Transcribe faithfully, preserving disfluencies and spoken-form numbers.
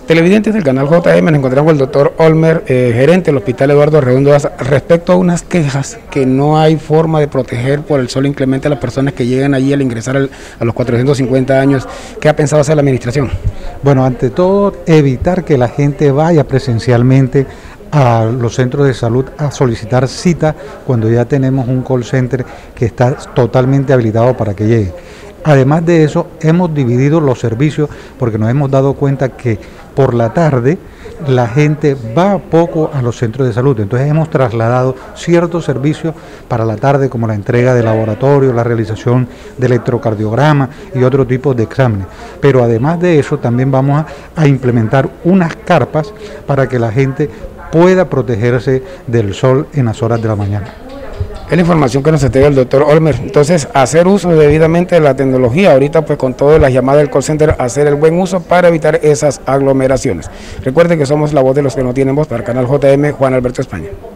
Televidentes del canal J M, nos encontramos con el doctor Olmer, eh, gerente del Hospital Eduardo Redondo Daza, respecto a unas quejas que no hay forma de proteger por el sol inclemente a las personas que llegan allí al ingresar al, a los cuatrocientos cincuenta años. ¿Qué ha pensado hacer la administración? Bueno, ante todo, evitar que la gente vaya presencialmente a los centros de salud a solicitar cita cuando ya tenemos un call center que está totalmente habilitado para que llegue. Además de eso, hemos dividido los servicios porque nos hemos dado cuenta que por la tarde la gente va poco a los centros de salud, entonces hemos trasladado ciertos servicios para la tarde como la entrega de laboratorio, la realización de electrocardiograma y otro tipo de exámenes. Pero además de eso también vamos a, a implementar unas carpas para que la gente pueda protegerse del sol en las horas de la mañana. Es la información que nos entrega el doctor Olmer. Entonces, hacer uso debidamente de la tecnología, ahorita pues con todas las llamadas del call center, hacer el buen uso para evitar esas aglomeraciones. Recuerden que somos la voz de los que no tienen voz, para el canal J M, Juan Alberto España.